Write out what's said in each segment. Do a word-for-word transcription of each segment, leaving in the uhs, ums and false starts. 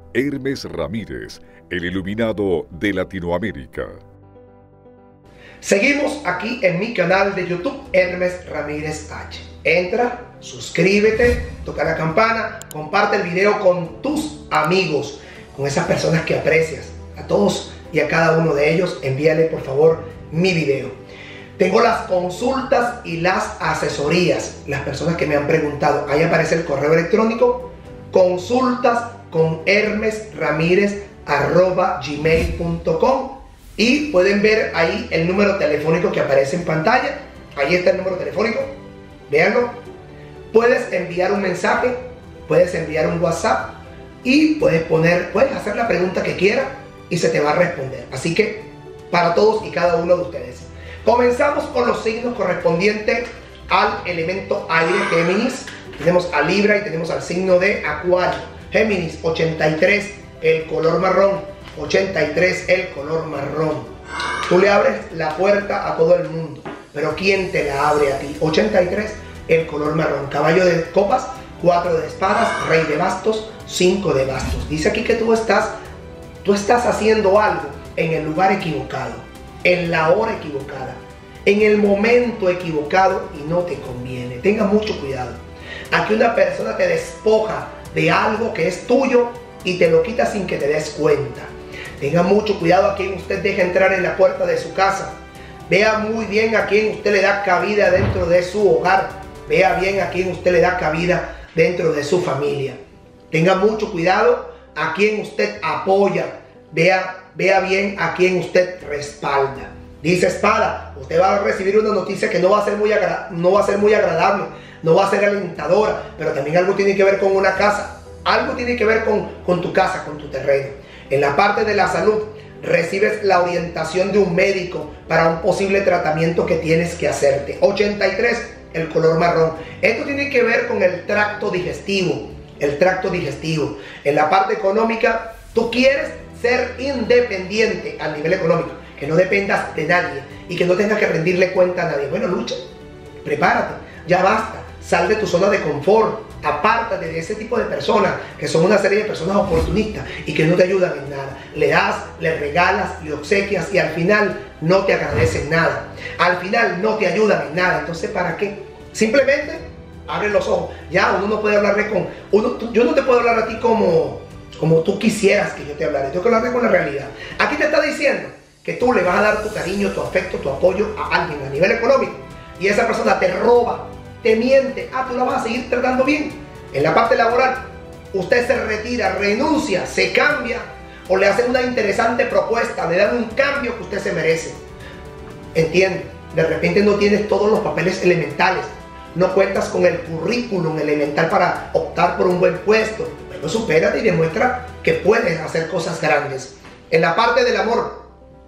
Hermes Ramírez, el iluminado de Latinoamérica. Seguimos aquí en mi canal de YouTube, Hermes Ramírez H. Entra, suscríbete, toca la campana, comparte el video con tus amigos, con esas personas que aprecias. A todos y a cada uno de ellos, envíale por favor mi video. Tengo las consultas y las asesorías. Las personas que me han preguntado, ahí aparece el correo electrónico, consultas con hermes ramírez arroba gmail punto com, y pueden ver ahí el número telefónico que aparece en pantalla. Ahí está el número telefónico, véanlo. Puedes enviar un mensaje, puedes enviar un WhatsApp y puedes poner, puedes hacer la pregunta que quieras y se te va a responder. Así que para todos y cada uno de ustedes, comenzamos con los signos correspondientes al elemento aire, Géminis. Tenemos a Libra y tenemos al signo de Acuario. Géminis, ochenta y tres, el color marrón. ochenta y tres, el color marrón. Tú le abres la puerta a todo el mundo, pero ¿quién te la abre a ti? ochenta y tres, el color marrón. Caballo de copas, cuatro de espadas, rey de bastos, cinco de bastos. Dice aquí que tú estás, tú estás haciendo algo en el lugar equivocado, en la hora equivocada, en el momento equivocado y no te conviene. Tenga mucho cuidado. Aquí una persona te despoja de algo que es tuyo y te lo quita sin que te des cuenta. Tenga mucho cuidado a quien usted deja entrar en la puerta de su casa. Vea muy bien a quien usted le da cabida dentro de su hogar. Vea bien a quien usted le da cabida dentro de su familia. Tenga mucho cuidado a quien usted apoya. Vea, vea bien a quien usted respalda. Dice espada, usted va a recibir una noticia que no va a ser muy, agra no va a ser muy agradable, no va a ser alentadora, pero también algo tiene que ver con una casa, algo tiene que ver con, con tu casa, con tu terreno. En la parte de la salud, recibes la orientación de un médico para un posible tratamiento que tienes que hacerte. ochenta y tres, el color marrón. Esto tiene que ver con el tracto digestivo, el tracto digestivo. En la parte económica, tú quieres ser independiente a nivel económico, que no dependas de nadie y que no tengas que rendirle cuenta a nadie. Bueno, lucha, prepárate, ya basta, sal de tu zona de confort, apártate de ese tipo de personas que son una serie de personas oportunistas y que no te ayudan en nada. Le das, le regalas, le obsequias y al final no te agradecen nada. Al final no te ayudan en nada. Entonces, ¿para qué? Simplemente abre los ojos. Ya uno no puede hablarle con... Uno, yo no te puedo hablar a ti como, como tú quisieras que yo te hablara. Tengo que hablarle con la realidad. Aquí te está diciendo que tú le vas a dar tu cariño, tu afecto, tu apoyo a alguien a nivel económico y esa persona te roba, te miente, ah, tú la vas a seguir tratando bien. En la parte laboral, usted se retira, renuncia, se cambia o le hacen una interesante propuesta, le dan un cambio que usted se merece. Entiende, de repente no tienes todos los papeles elementales, no cuentas con el currículum elemental para optar por un buen puesto, pero supérate y demuestra que puedes hacer cosas grandes. En la parte del amor,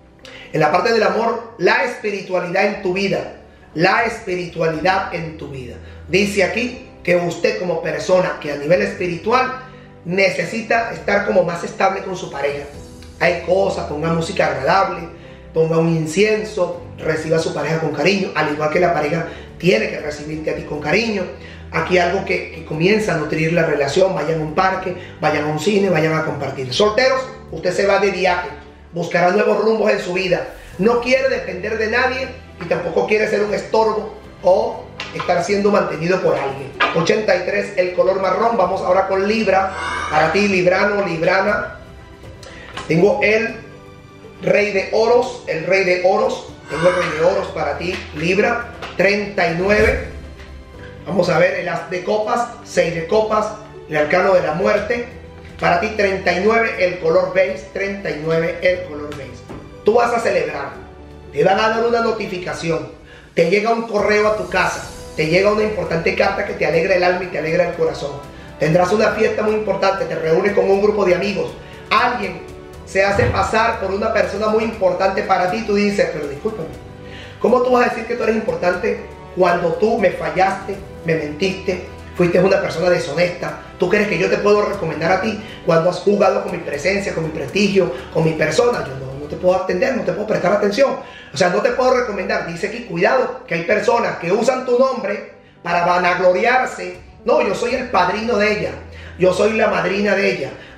En la parte del amor, la espiritualidad en tu vida, la espiritualidad en tu vida. Dice aquí que usted como persona que a nivel espiritual necesita estar como más estable con su pareja. Hay cosas, ponga música agradable, ponga un incienso, reciba a su pareja con cariño, al igual que la pareja tiene que recibirte a ti con cariño. Aquí algo que, que comienza a nutrir la relación, vayan a un parque, vayan a un cine, vayan a compartir. Solteros, usted se va de viaje, buscará nuevos rumbos en su vida. No quiere depender de nadie y tampoco quiere ser un estorbo o estar siendo mantenido por alguien. ochenta y tres, el color marrón. Vamos ahora con Libra. Para ti, librano, librana, tengo el rey de oros, el rey de oros. Tengo el rey de oros para ti, Libra. treinta y nueve. Vamos a ver el as de copas, seis de copas, el arcano de la muerte. Para ti, treinta y nueve, el color beige. treinta y nueve, el color beige. Tú vas a celebrar, te van a dar una notificación, te llega un correo a tu casa, te llega una importante carta que te alegra el alma y te alegra el corazón. Tendrás una fiesta muy importante, te reúnes con un grupo de amigos, alguien se hace pasar por una persona muy importante para ti. Tú dices, pero discúlpame, ¿cómo tú vas a decir que tú eres importante cuando tú me fallaste, me mentiste, fuiste una persona deshonesta? ¿Tú crees que yo te puedo recomendar a ti cuando has jugado con mi presencia, con mi prestigio, con mi persona? Yo no, no te puedo atender, no te puedo prestar atención. O sea, no te puedo recomendar. Dice aquí, cuidado, que hay personas que usan tu nombre para vanagloriarse. No, yo soy el padrino de ella, yo soy la madrina de ella,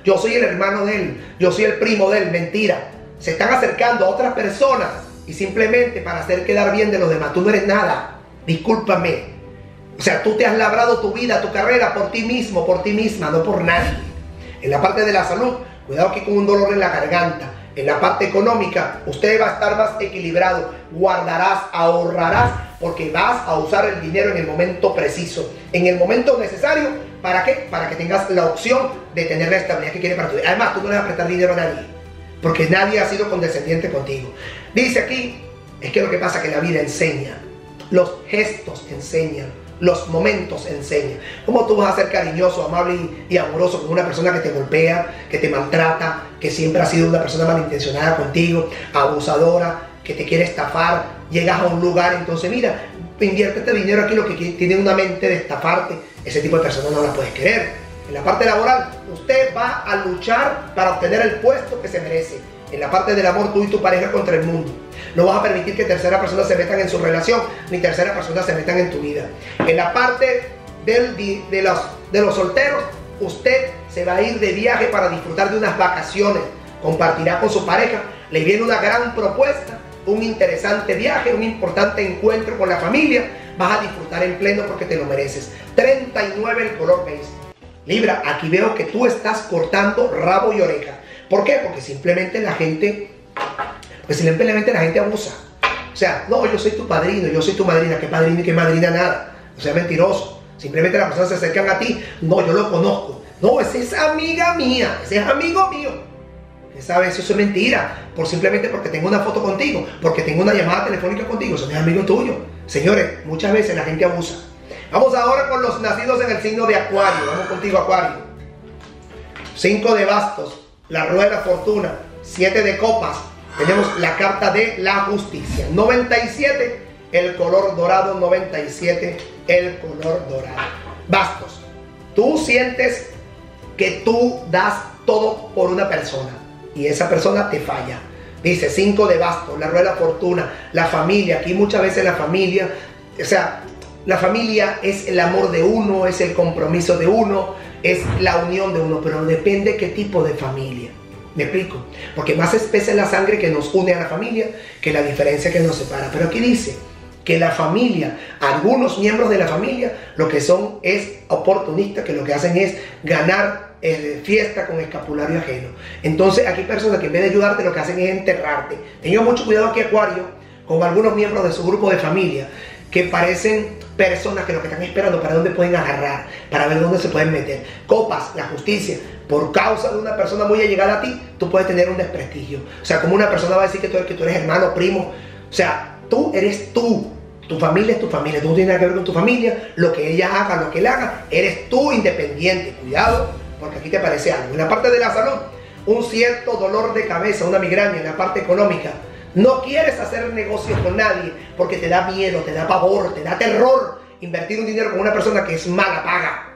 yo soy el hermano de él, yo soy el primo de él. Mentira. Se están acercando a otras personas y simplemente para hacer quedar bien de los demás. Tú no eres nada, discúlpame. O sea, tú te has labrado tu vida, tu carrera por ti mismo, por ti misma, no por nadie. En la parte de la salud, cuidado aquí con un dolor en la garganta. En la parte económica, usted va a estar más equilibrado. Guardarás, ahorrarás, porque vas a usar el dinero en el momento preciso, en el momento necesario. ¿Para qué? Para que tengas la opción de tener la estabilidad que quiere para tu vida. Además, tú no le vas a prestar dinero a nadie, porque nadie ha sido condescendiente contigo. Dice aquí, es que lo que pasa es que la vida enseña. Los gestos enseñan. Los momentos enseñan. ¿Cómo tú vas a ser cariñoso, amable y, y amoroso con una persona que te golpea, que te maltrata, que siempre ha sido una persona malintencionada contigo, abusadora, que te quiere estafar? Llegas a un lugar, entonces mira, invierte este dinero aquí, lo que tiene una mente de estafarte. Ese tipo de personas no la puedes querer. En la parte laboral, usted va a luchar para obtener el puesto que se merece. En la parte del amor, tú y tu pareja contra el mundo. No vas a permitir que terceras personas se metan en su relación, ni terceras personas se metan en tu vida. En la parte del, de, los, de los solteros, usted se va a ir de viaje para disfrutar de unas vacaciones. Compartirá con su pareja. Le viene una gran propuesta, un interesante viaje, un importante encuentro con la familia. Vas a disfrutar en pleno porque te lo mereces. treinta y nueve el color beige. Libra, aquí veo que tú estás cortando rabo y oreja. ¿Por qué? Porque simplemente la gente, pues simplemente la gente abusa. O sea, no, yo soy tu padrino, yo soy tu madrina. ¿Qué padrino y qué madrina? Nada. O sea, mentiroso. Simplemente las personas se acercan a ti. No, yo lo conozco. No, esa es amiga mía, ese es amigo mío. Esa vez eso es mentira. Por simplemente porque tengo una foto contigo, porque tengo una llamada telefónica contigo, eso no es amigo tuyo. Señores, muchas veces la gente abusa. Vamos ahora con los nacidos en el signo de Acuario. Vamos contigo, Acuario. Cinco de bastos. La rueda de la fortuna, siete de copas, tenemos la carta de la justicia. noventa y siete, el color dorado, noventa y siete, el color dorado. Bastos, tú sientes que tú das todo por una persona y esa persona te falla. Dice cinco de bastos, la rueda de la fortuna, la familia. Aquí muchas veces la familia, o sea, la familia es el amor de uno, es el compromiso de uno, es la unión de uno, pero depende qué tipo de familia. ¿Me explico? Porque más espesa es la sangre que nos une a la familia que la diferencia que nos separa. Pero aquí dice que la familia, algunos miembros de la familia, lo que son es oportunistas, que lo que hacen es ganar eh, fiesta con escapulario ajeno. Entonces aquí hay personas que en vez de ayudarte lo que hacen es enterrarte. Tenga mucho cuidado aquí, Acuario, con algunos miembros de su grupo de familia que parecen personas que lo que están esperando para dónde pueden agarrar, para ver dónde se pueden meter. Copas, la justicia. Por causa de una persona muy allegada a ti, tú puedes tener un desprestigio. O sea, como una persona va a decir que tú, que tú eres hermano, primo. O sea, tú eres tú. Tu familia es tu familia. Tú no tienes nada que ver con tu familia. Lo que ella haga, lo que él haga, eres tú independiente. Cuidado, porque aquí te parece algo. En la parte de la salud, un cierto dolor de cabeza, una migraña. En la parte económica, no quieres hacer negocios con nadie porque te da miedo, te da pavor, te da terror invertir un dinero con una persona que es mala paga.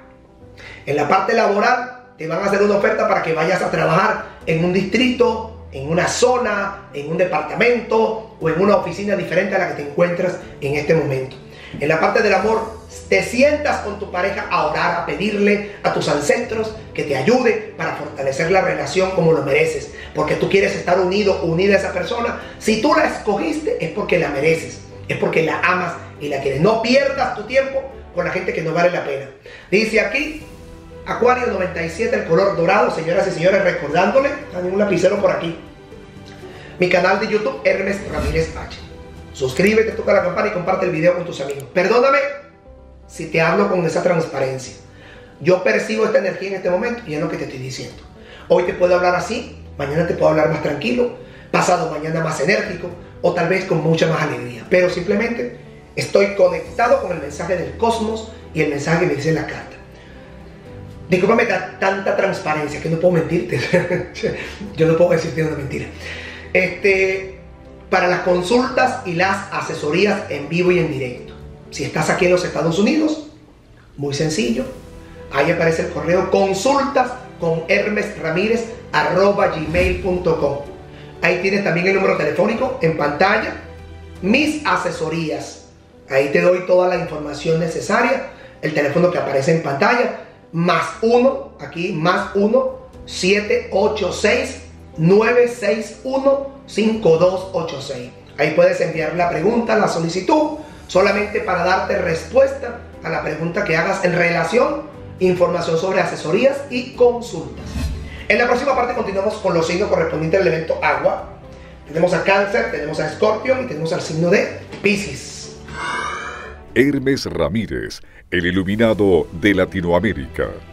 En la parte laboral, te van a hacer una oferta para que vayas a trabajar en un distrito, en una zona, en un departamento o en una oficina diferente a la que te encuentras en este momento. En la parte del amor, te sientas con tu pareja a orar, a pedirle a tus ancestros que te ayude para fortalecer la relación como lo mereces, porque tú quieres estar unido, unida a esa persona. Si tú la escogiste es porque la mereces, es porque la amas y la quieres. No pierdas tu tiempo con la gente que no vale la pena. Dice aquí, Acuario noventa y siete, el color dorado. Señoras y señores, recordándole, hay un lapicero por aquí, mi canal de YouTube, Hermes Ramírez H. Suscríbete, toca la campana y comparte el video con tus amigos. Perdóname si te hablo con esa transparencia. Yo percibo esta energía en este momento y es lo que te estoy diciendo. Hoy te puedo hablar así, mañana te puedo hablar más tranquilo, pasado mañana más enérgico o tal vez con mucha más alegría. Pero simplemente estoy conectado con el mensaje del cosmos y el mensaje que me dice la carta. Discúlpame tanta transparencia que no puedo mentirte. Yo no puedo decirte una mentira. Este, para las consultas y las asesorías en vivo y en directo. Si estás aquí en los Estados Unidos, muy sencillo. Ahí aparece el correo consultas con hermes ramírez arroba gmail punto com. Ahí tienes también el número telefónico en pantalla. Mis asesorías. Ahí te doy toda la información necesaria. El teléfono que aparece en pantalla. Más uno, aquí más uno, siete ocho seis, nueve seis uno, cinco dos ocho seis. Ahí puedes enviar la pregunta, la solicitud, solamente para darte respuesta a la pregunta que hagas en relación, información sobre asesorías y consultas. En la próxima parte continuamos con los signos correspondientes al elemento agua. Tenemos a Cáncer, tenemos a Escorpio y tenemos al signo de Piscis. Hermes Ramírez, el iluminado de Latinoamérica.